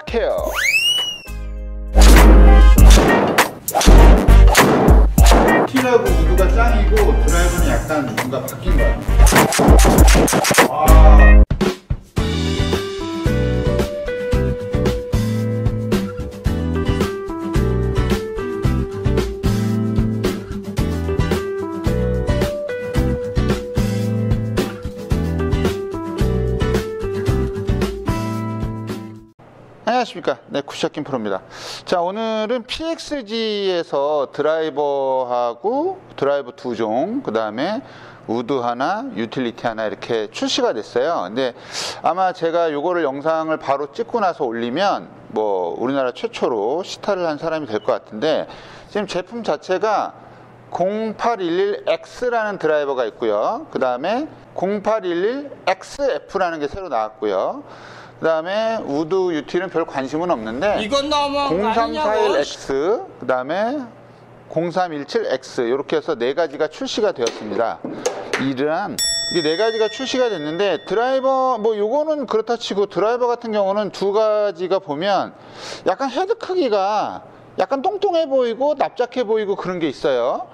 케어. 휠하고 우드가 짱이고 드라이브는 약간 뭔가 바뀐 거야. 안녕하십니까. 네, 굿샷김 프로입니다. 자, 오늘은 PXG에서 드라이버하고 드라이버 2종, 그 다음에 우드 하나, 유틸리티 하나 이렇게 출시가 됐어요. 근데 아마 제가 요거를 영상을 바로 찍고 나서 올리면 뭐 우리나라 최초로 시타를 한 사람이 될 것 같은데, 지금 제품 자체가 0811X라는 드라이버가 있고요. 그 다음에 0811XF라는 게 새로 나왔고요. 그 다음에 우드 유틸은 별 관심은 없는데, 이건 너무한 거 아니냐고. 0341X, 그 다음에 0317X 이렇게 해서 네 가지가 출시가 되었습니다. 이러한 이게 네 가지가 출시가 됐는데, 드라이버 뭐 요거는 그렇다 치고 드라이버 같은 경우는 두 가지가 보면 약간 헤드 크기가 약간 똥똥해 보이고 납작해 보이고 그런 게 있어요.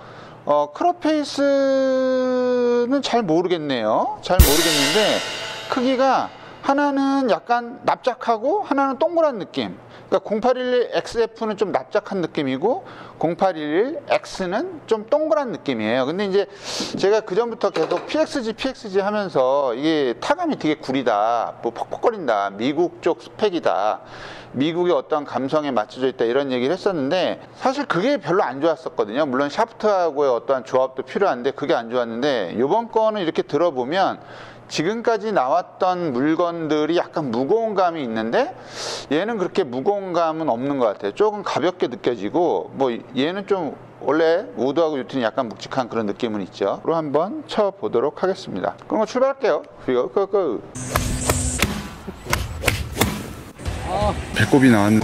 크롭페이스는 잘 모르겠네요. 잘 모르겠는데 크기가 하나는 약간 납작하고 하나는 동그란 느낌. 그러니까 0811XF는 좀 납작한 느낌이고 0811X는 좀 동그란 느낌이에요. 근데 이제 제가 그전부터 계속 PXG 하면서 이게 타감이 되게 구리다, 뭐 퍽퍽거린다, 미국 쪽 스펙이다, 미국의 어떤 감성에 맞춰져 있다, 이런 얘기를 했었는데, 사실 그게 별로 안 좋았었거든요. 물론 샤프트하고의 어떠한 조합도 필요한데 그게 안 좋았는데, 이번 거는 이렇게 들어보면 지금까지 나왔던 물건들이 약간 무거운 감이 있는데 얘는 그렇게 무거운 감은 없는 것 같아요. 조금 가볍게 느껴지고, 뭐 얘는 좀 원래 우드하고 유틸은 약간 묵직한 그런 느낌은 있죠. 그럼 한번 쳐보도록 하겠습니다. 그럼 출발할게요. 고. 배꼽이 나왔네.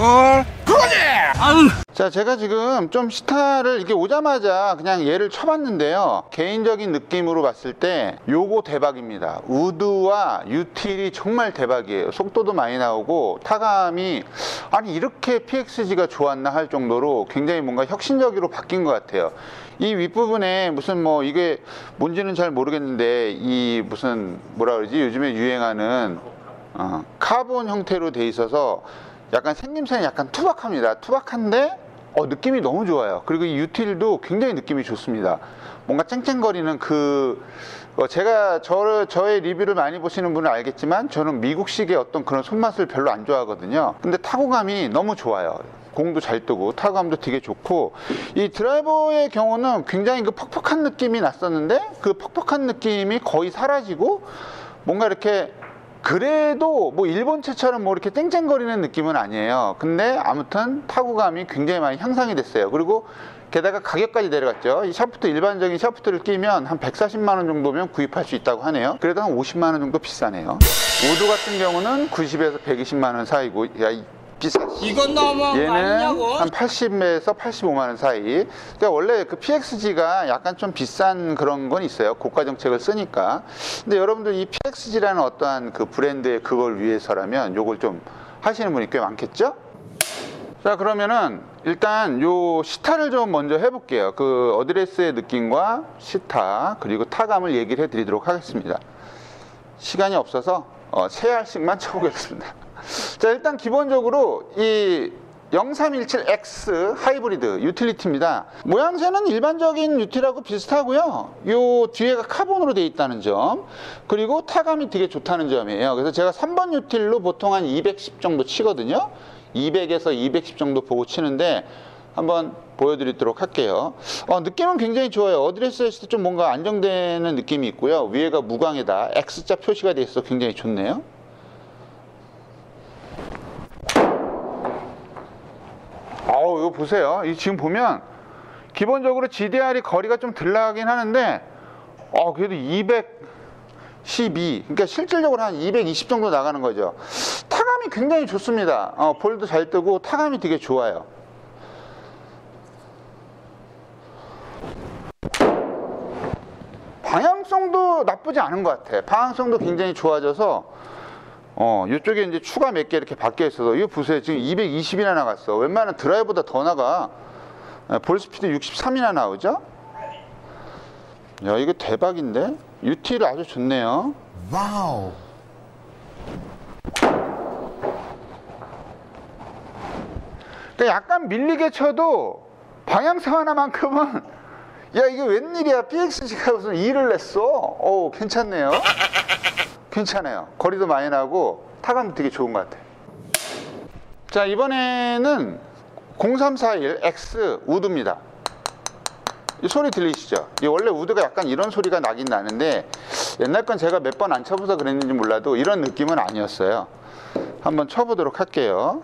자, 제가 지금 좀 시타를 이렇게 오자마자 그냥 얘를 쳐봤는데요, 개인적인 느낌으로 봤을 때 요거 대박입니다. 우드와 유틸이 정말 대박이에요. 속도도 많이 나오고 타감이, 아니 이렇게 PXG가 좋았나 할 정도로 굉장히 뭔가 혁신적으로 바뀐 것 같아요. 이 윗부분에 무슨 뭐 이게 뭔지는 잘 모르겠는데, 이 무슨 뭐라 그러지, 요즘에 유행하는 카본 형태로 돼 있어서 약간 생김새는 약간 투박합니다. 투박한데 느낌이 너무 좋아요. 그리고 이 유틸도 굉장히 느낌이 좋습니다. 뭔가 쨍쨍거리는 제가 저의 리뷰를 많이 보시는 분은 알겠지만, 저는 미국식의 어떤 그런 손맛을 별로 안 좋아하거든요. 근데 타고감이 너무 좋아요. 공도 잘 뜨고 타감도 되게 좋고, 이 드라이버의 경우는 굉장히 그 퍽퍽한 느낌이 났었는데 그 퍽퍽한 느낌이 거의 사라지고, 뭔가 이렇게 그래도 뭐 일본체처럼 뭐 이렇게 쨍쨍거리는 느낌은 아니에요. 근데 아무튼 타구감이 굉장히 많이 향상이 됐어요. 그리고 게다가 가격까지 내려갔죠. 이 샤프트, 일반적인 샤프트를 끼면 한 140만원 정도면 구입할 수 있다고 하네요. 그래도 한 50만원 정도 비싸네요. 우드 같은 경우는 90에서 120만원 사이고, 비싸지. 이건 너무한 거 얘는 아니냐고. 한 80에서 85만원 사이. 그러니까 원래 그 PXG가 약간 좀 비싼 그런 건 있어요. 고가 정책을 쓰니까. 근데 여러분들 이 PXG라는 어떠한 그 브랜드의 그걸 위해서라면 요걸 좀 하시는 분이 꽤 많겠죠? 자, 그러면은 일단 요 시타를 좀 먼저 해볼게요. 그 어드레스의 느낌과 시타, 그리고 타감을 얘기를 해드리도록 하겠습니다. 시간이 없어서 3알씩만 쳐보겠습니다. 자, 일단 기본적으로 이 0317X 하이브리드 유틸리티입니다. 모양새는 일반적인 유틸하고 비슷하고요. 요 뒤에가 카본으로 되어 있다는 점, 그리고 타감이 되게 좋다는 점이에요. 그래서 제가 3번 유틸로 보통 한 210 정도 치거든요. 200에서 210 정도 보고 치는데 한번 보여드리도록 할게요. 느낌은 굉장히 좋아요. 어드레스 했을 때 좀 뭔가 안정되는 느낌이 있고요. 위에가 무광에다 X자 표시가 되어 있어서 굉장히 좋네요. 이거 보세요. 지금 보면 기본적으로 GDR이 거리가 좀 덜 나가긴 하는데 그래도 212, 그러니까 실질적으로 한 220 정도 나가는 거죠. 타감이 굉장히 좋습니다. 볼도 잘 뜨고 타감이 되게 좋아요. 방향성도 나쁘지 않은 것 같아. 방향성도 굉장히 좋아져서 이쪽에 이제 추가 몇 개 이렇게 바뀌어 있어서 이거 보세요. 지금 220이나 나갔어. 웬만한 드라이버보다 더 나가. 볼 스피드 63이나 나오죠? 야, 이거 대박인데? 유틸 아주 좋네요. 와우. 그러니까 약간 밀리게 쳐도 방향성 하나만큼은 야, 이게 웬일이야. PXG가 무슨 2를 냈어. 오, 괜찮네요. 괜찮아요. 거리도 많이 나고 타감도 되게 좋은 것 같아요. 자, 이번에는 0341X 우드입니다. 이 소리 들리시죠? 이 원래 우드가 약간 이런 소리가 나긴 나는데 옛날 건 제가 몇 번 안 쳐봐서 그랬는지 몰라도 이런 느낌은 아니었어요. 한번 쳐보도록 할게요.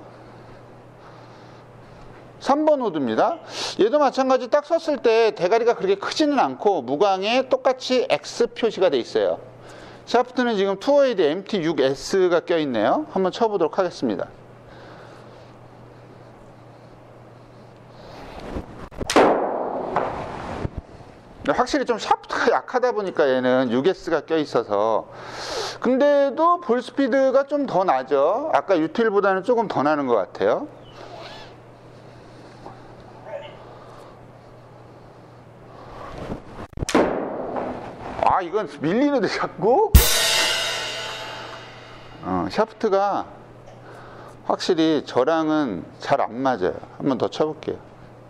3번 우드입니다. 얘도 마찬가지 딱 섰을 때 대가리가 그렇게 크지는 않고 무광에 똑같이 X 표시가 돼 있어요. 샤프트는 지금 투어에이드 MT6S가 껴있네요. 한번 쳐보도록 하겠습니다. 확실히 좀 샤프트가 약하다 보니까 얘는 6S가 껴있어서 근데도 볼 스피드가 좀 더 나죠. 아까 유틸보다는 조금 더 나는 것 같아요. 아, 이건 밀리는데 자꾸? 샤프트가 확실히 저랑은 잘 안 맞아요. 한번 더 쳐볼게요.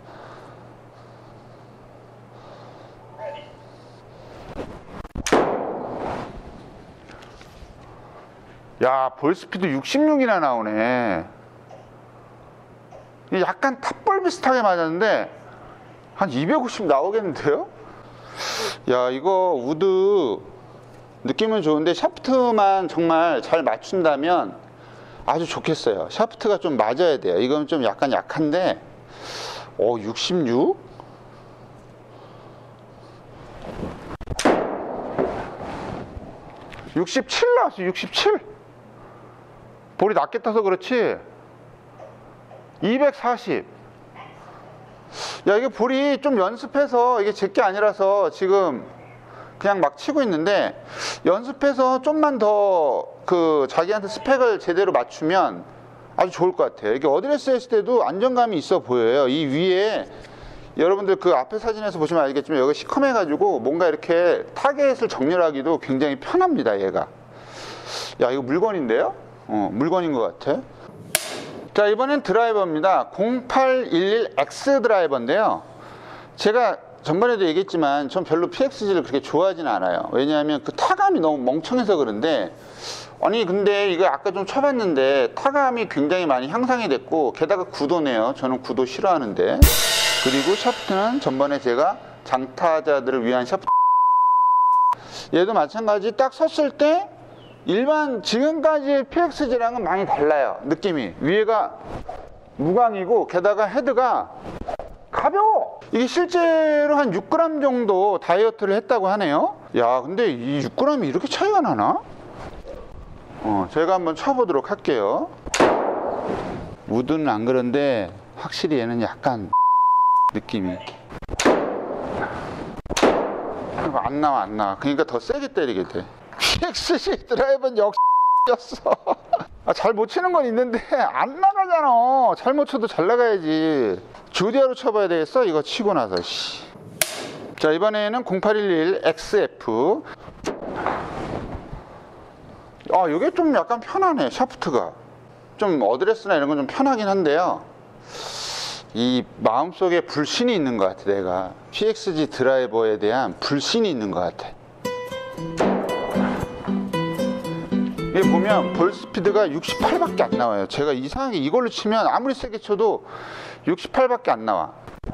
야, 볼 스피드 66이나 나오네. 약간 탑볼 비슷하게 맞았는데 한 250 나오겠는데요? 야, 이거 우드 느낌은 좋은데 샤프트만 정말 잘 맞춘다면 아주 좋겠어요. 샤프트가 좀 맞아야 돼요. 이건 좀 약간 약한데 66? (67) 나왔어. 67. 볼이 낮게 타서 그렇지. 240. 야, 이게 볼이 좀 연습해서 이게 제 게 아니라서 지금 그냥 막 치고 있는데 연습해서 좀만 더 자기한테 스펙을 제대로 맞추면 아주 좋을 것 같아요. 이게 어드레스 했을 때도 안정감이 있어 보여요. 이 위에 여러분들 그 앞에 사진에서 보시면 알겠지만 여기가 시커매가지고 뭔가 이렇게 타겟을 정렬하기도 굉장히 편합니다. 얘가. 야, 이거 물건인데요? 물건인 것 같아. 자, 이번엔 드라이버입니다. 0811X 드라이버인데요. 제가 전번에도 얘기했지만 전 별로 PXG를 그렇게 좋아하지는 않아요. 왜냐하면 그 타감이 너무 멍청해서 그런데 아니 근데 이거 아까 좀 쳐봤는데 타감이 굉장히 많이 향상이 됐고 게다가 구도네요. 저는 구도 싫어하는데. 그리고 샤프트는 전번에 제가 장타자들을 위한 샤프트. 얘도 마찬가지 딱 섰을 때 일반 지금까지의 PXG랑은 많이 달라요. 느낌이. 위에가 무광이고 게다가 헤드가 가벼워. 이게 실제로 한 6g 정도 다이어트를 했다고 하네요. 야, 근데 이 6g이 이렇게 차이가 나나? 제가 한번 쳐보도록 할게요. 우드는 안 그런데 확실히 얘는 약간 느낌이 안 나와. 그러니까 더 세게 때리게 돼. PXG 드라이버는 역시였어. 잘 못 치는 건 있는데 안 나가잖아. 잘 못 쳐도 잘 나가야지. 조디아로 쳐봐야 되겠어. 이거 치고 나서. 자, 이번에는 0811XF. 이게 좀 약간 편하네. 샤프트가 좀 어드레스나 이런 건 좀 편하긴 한데요. 이 마음속에 불신이 있는 것 같아. 내가 PXG 드라이버에 대한 불신이 있는 것 같아. 여기 보면 볼 스피드가 68밖에 안 나와요. 제가 이상하게 이걸로 치면 아무리 세게 쳐도 68밖에 안 나와.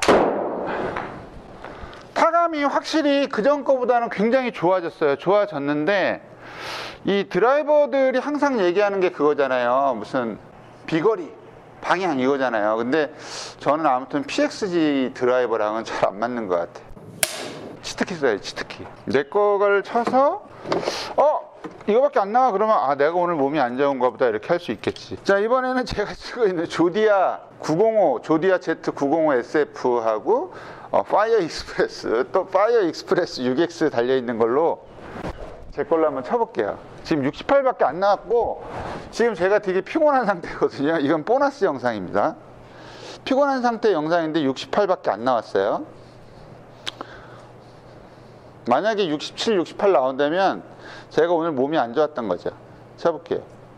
타감이 확실히 그전 거보다는 굉장히 좋아졌는데 이 드라이버들이 항상 얘기하는 게 그거잖아요. 무슨 비거리, 방향 이거잖아요. 근데 저는 아무튼 PXG 드라이버랑은 잘 안 맞는 것 같아. 치트키 써야지, 치트키. 내 거를 쳐서 이거밖에 안 나와. 그러면 내가 오늘 몸이 안 좋은가 보다 이렇게 할 수 있겠지. 자, 이번에는 제가 쓰고 있는 조디아 905, 조디아 Z905 SF하고 파이어 익스프레스, 또 파이어 익스프레스 6X 달려있는 걸로 제 걸로 한번 쳐볼게요. 지금 68밖에 안 나왔고 지금 제가 되게 피곤한 상태거든요. 이건 보너스 영상입니다. 피곤한 상태 영상인데 68밖에 안 나왔어요. 만약에 67, 68 나온다면 제가 오늘 몸이 안 좋았던 거죠. 쳐볼게요.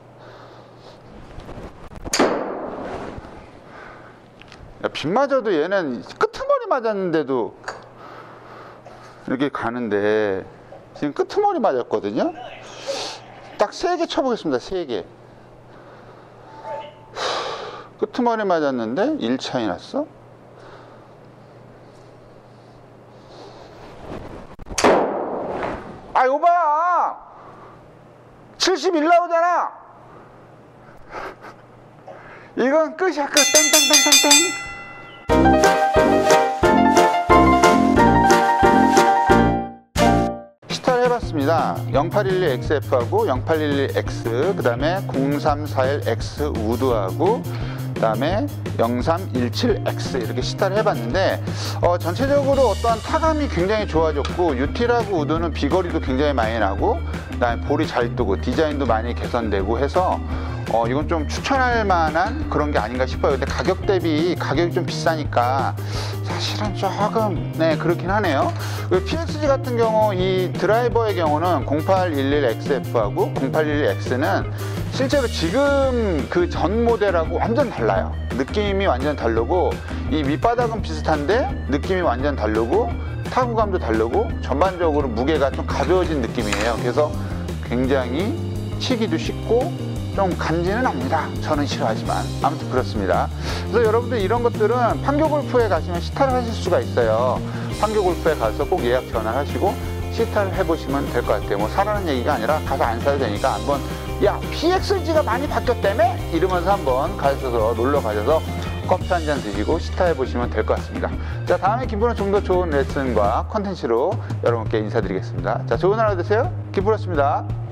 빗 맞아도 얘는 끄트머리 맞았는데도 이렇게 가는데 지금 끄트머리 맞았거든요. 딱 3개 쳐보겠습니다. 3개. 끄트머리 맞았는데 1차이 났어. 아, 이거 봐! 71 나오잖아! 이건 끝이야, 끝. 땡땡땡땡땡. 시타를 해봤습니다. 0812XF하고 0812X, 그 다음에 0341X 우드하고, 그 다음에 0317X 이렇게 시타를 해봤는데 전체적으로 어떠한 타감이 굉장히 좋아졌고, 유틸하고 우드는 비거리도 굉장히 많이 나고, 그 다음에 볼이 잘 뜨고 디자인도 많이 개선되고 해서 이건 좀 추천할 만한 그런 게 아닌가 싶어요. 근데 가격 대비 가격이 좀 비싸니까 사실은 조금 그렇긴 하네요. PSG 같은 경우 이 드라이버의 경우는 0811XF하고 0811X는 실제로 지금 그 전 모델하고 완전 달라요. 느낌이 완전 다르고, 이 밑바닥은 비슷한데 느낌이 완전 다르고, 타구감도 다르고, 전반적으로 무게가 좀 가벼워진 느낌이에요. 그래서 굉장히 치기도 쉽고 좀 간지는 압니다. 저는 싫어하지만 아무튼 그렇습니다. 그래서 여러분들 이런 것들은 판교골프에 가시면 시타를 하실 수가 있어요. 판교골프에 가서 꼭 예약 전화하시고 시타를 해보시면 될 것 같아요. 뭐 사라는 얘기가 아니라 가서 안 사도 되니까 한번, 야, PXG가 많이 바뀌었다며? 이러면서 한번 가셔서 놀러 가셔서 커피 한 잔 드시고 시타 해보시면 될 것 같습니다. 자, 다음에 김프로 좀 더 좋은 레슨과 컨텐츠로 여러분께 인사드리겠습니다. 자, 좋은 하루 되세요. 김프로였습니다.